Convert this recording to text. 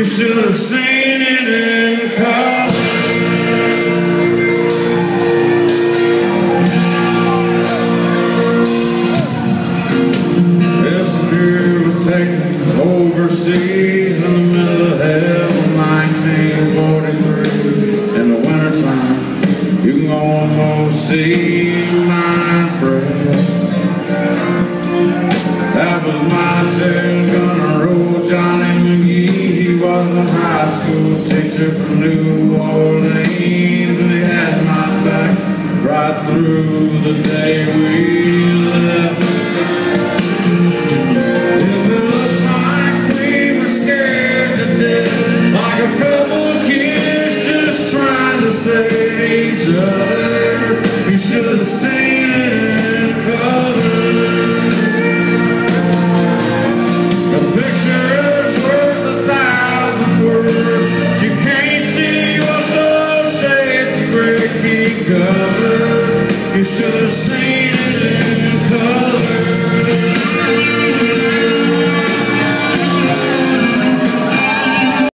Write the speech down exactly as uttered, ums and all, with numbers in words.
You should have seen it in color. This beer was taken overseas in the middle of hell in nineteen forty-three. In the wintertime, you can almost see my breath. That was my tale, gonna roll Johnny McGee. He was a high school teacher from New Orleans, and he had my back right through the day we left. If it looks like we were scared to death, like a couple of kids just trying to save each other, you should have seen it in color. You should have seen it in color.